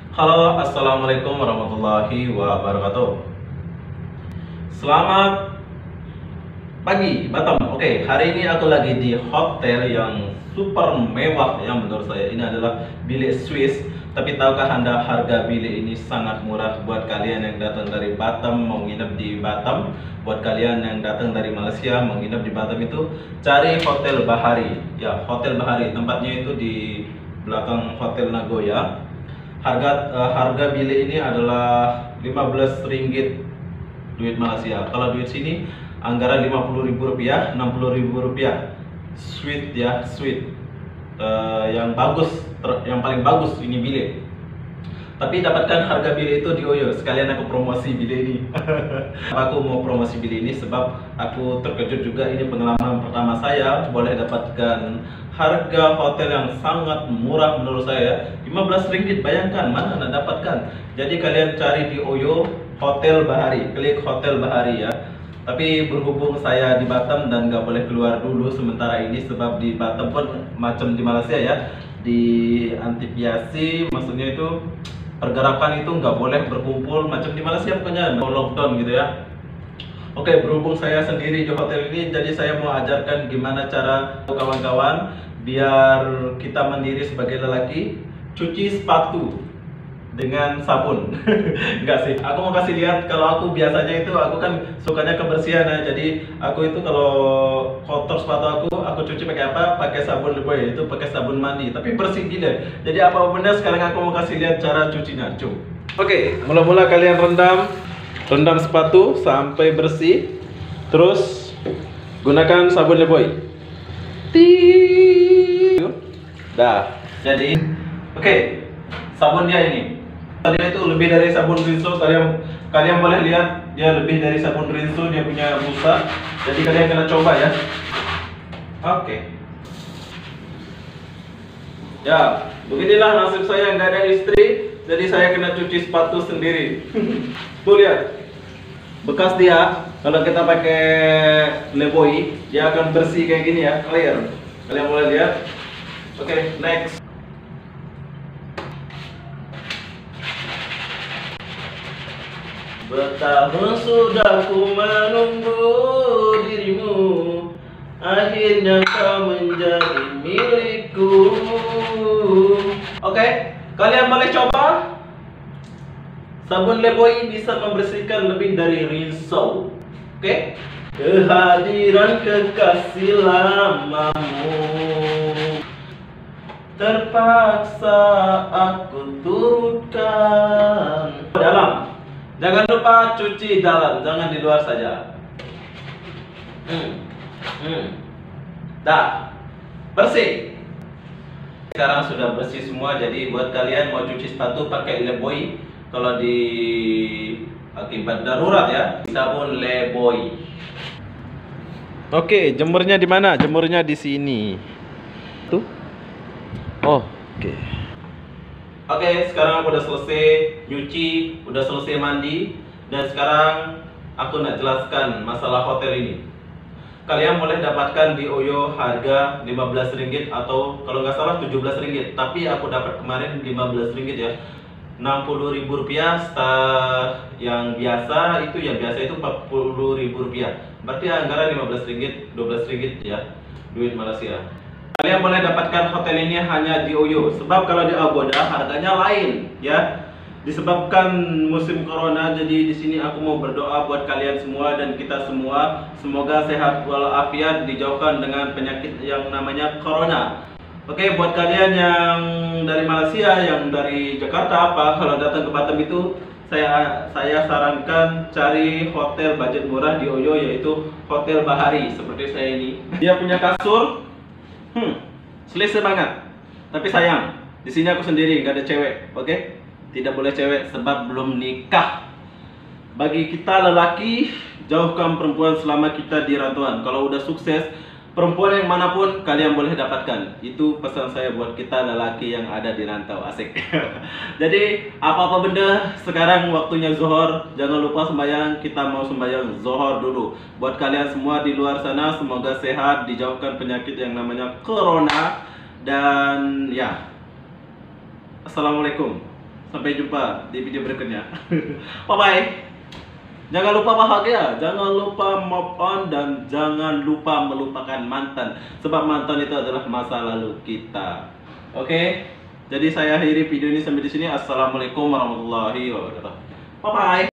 Halo, assalamualaikum warahmatullahi wabarakatuh. Selamat pagi Batam. Oke, hari ini aku lagi di hotel yang super mewah yang menurut saya ini adalah bilik Swiss. Tapi tahukah Anda harga bilik ini sangat murah buat kalian yang datang dari Batam mau nginep di Batam. Buat kalian yang datang dari Malaysia mau nginep di Batam itu cari Hotel Bahari. Ya, Hotel Bahari tempatnya itu di belakang Hotel Nagoya. Harga bilik ini adalah 15 ringgit duit Malaysia. Kalau duit sini anggaran Rp50.000, Rp60.000. Suite ya, suite yang bagus, yang paling bagus ini bilik. Tapi dapatkan harga bilik itu di Oyo. Sekalian aku promosi bilik ini. Aku mau promosi bilik ini sebab aku terkejut juga, ini pengalaman pertama saya boleh dapatkan harga hotel yang sangat murah menurut saya. 15 ringgit, bayangkan mana nak dapatkan. Jadi kalian cari di Oyo Hotel Bahari, klik Hotel Bahari ya. Tapi berhubung saya di Batam dan nggak boleh keluar dulu sementara ini sebab di Batam pun macam di Malaysia ya, di antipiasi, maksudnya itu pergerakan itu nggak boleh berkumpul macam di Malaysia, pokoknya lockdown gitu ya. Oke, berhubung saya sendiri di hotel ini, jadi saya mau ajarkan gimana cara kawan-kawan biar kita mandiri sebagai lelaki cuci sepatu dengan sabun. Enggak sih, aku mau kasih lihat. Kalau aku biasanya itu aku kan sukanya kebersihan ya. Jadi aku itu kalau kotor sepatu aku cuci pakai apa? Pakai sabun Lifebuoy, itu pakai sabun mandi. Tapi bersih gila. Jadi apa benar sekarang aku mau kasih lihat cara cucinya. Cum. Oke, mula-mula kalian rendam sepatu sampai bersih. Terus gunakan sabun Lifebuoy. Dah. Jadi, oke, sabun dia ini. Dia itu lebih dari sabun Rinso. Kalian boleh lihat dia lebih dari sabun Rinso, dia punya busa. Jadi kalian kena coba ya. Oke. Ya, beginilah nasib saya nggak ada istri. Jadi saya kena cuci sepatu sendiri. Tuh lihat, bekas dia. Kalau kita pakai Lifebuoy, dia akan bersih kayak gini ya, clear. Kalian boleh lihat. Oke, next. Bertahun sudah ku menunggu dirimu, akhirnya kau menjadi milikku. Oke, kalian boleh coba. Sabun Lifebuoy bisa membersihkan lebih dari Rinso. Oke, kehadiran kekasih lamamu, terpaksa aku turutkan. Dalam. Jangan lupa cuci dalam, jangan di luar saja. Dah, bersih. Sekarang sudah bersih semua, jadi buat kalian mau cuci sepatu pakai Lifebuoy. Kalau di akibat darurat ya, sabun Lifebuoy. Oke, jemurnya di mana? Jemurnya di sini. Tuh. Oh, oke. Oke, sekarang aku udah selesai nyuci, udah selesai mandi, dan sekarang aku nak jelaskan masalah hotel ini. Kalian boleh dapatkan di Oyo harga 15 ringgit atau kalau nggak salah 17 ringgit. Tapi aku dapat kemarin 15 ringgit ya. Rp60.000 yang biasa itu 40.000 rupiah. Berarti anggaran 15 ringgit, 12 ringgit ya, duit Malaysia. Kalian boleh dapatkan hotel ini hanya di Oyo, sebab kalau di Agoda harganya lain ya. Disebabkan musim corona, jadi di sini aku mau berdoa buat kalian semua dan kita semua, semoga sehat walafiat, dijauhkan dengan penyakit yang namanya corona. Oke, buat kalian yang dari Malaysia, yang dari Jakarta apa, kalau datang ke Batam itu saya sarankan cari hotel budget murah di Oyo, yaitu Hotel Bahari seperti saya ini. Dia punya kasur. Selesai banget. Tapi sayang, di sini aku sendiri, nggak ada cewek. Oke? Tidak boleh cewek sebab belum nikah. Bagi kita lelaki, jauhkan perempuan selama kita di rantauan. Kalau udah sukses, perempuan yang manapun kalian boleh dapatkan. Itu pesan saya buat kita lelaki yang ada di rantau. Asik. Jadi apa-apa benda, sekarang waktunya zuhur. Jangan lupa sembahyang. Kita mau sembahyang zuhur dulu. Buat kalian semua di luar sana, semoga sehat, dijauhkan penyakit yang namanya corona. Dan ya, assalamualaikum. Sampai jumpa di video berikutnya. Bye bye. Jangan lupa bahagia, jangan lupa move on, dan jangan lupa melupakan mantan. Sebab mantan itu adalah masa lalu kita. Oke? Jadi saya akhiri video ini sampai di sini. Assalamualaikum warahmatullahi wabarakatuh. Bye bye.